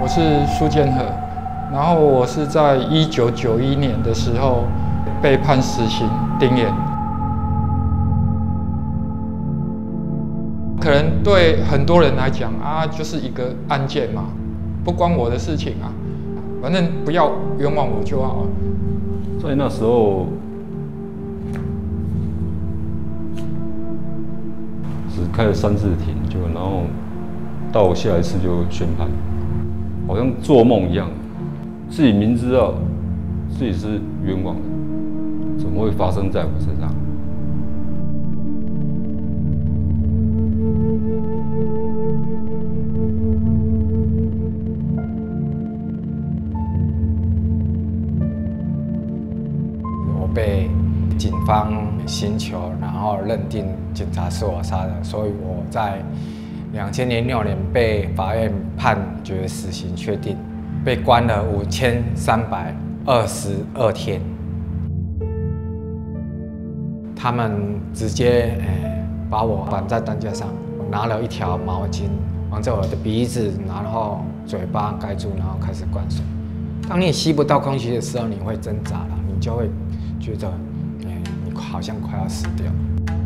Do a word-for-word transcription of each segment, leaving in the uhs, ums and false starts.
我是苏建和，然后我是在一九九一年的时候被判死刑定谳。可能对很多人来讲啊，就是一个案件嘛，不关我的事情啊，反正不要冤枉我就好了。 在那时候，只开了三次庭，就然后到下一次就宣判，好像做梦一样，自己明知道自己是冤枉的，怎么会发生在我身上？ 我被警方刑求，然后认定警察是我杀的，所以我在两千零六年被法院判决死刑确定，被关了五千三百二十二天。他们直接呃把我绑在担架上，我拿了一条毛巾往着我的鼻子，然后嘴巴盖住，然后开始灌水。当你吸不到空气的时候，你会挣扎了，你就会觉得，哎、欸，你好像快要死掉。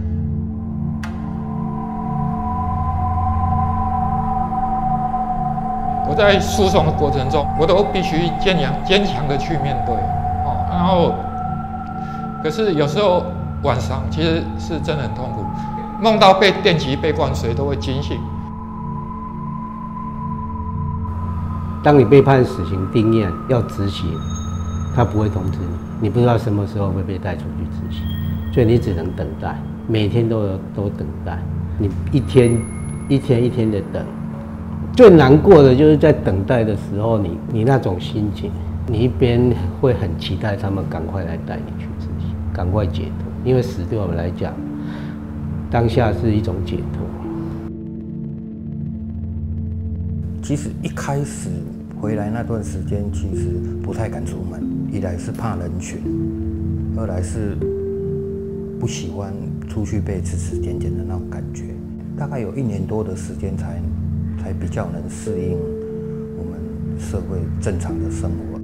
我在诉讼的过程中，我都必须坚强、坚强的去面对，哦，然后，可是有时候晚上其实是真的很痛苦，梦到被电击、被灌水都会惊醒。 当你被判死刑定谳要执行，他不会通知你，你不知道什么时候会被带出去执行，所以你只能等待，每天都有都等待，你一天一天一天的等。最难过的就是在等待的时候，你你那种心情，你一边会很期待他们赶快来带你去执行，赶快解脱，因为死对我们来讲，当下是一种解脱。 其实一开始回来那段时间，其实不太敢出门，一来是怕人群，二来是不喜欢出去被指指点点的那种感觉。大概有一年多的时间才才比较能适应我们社会正常的生活。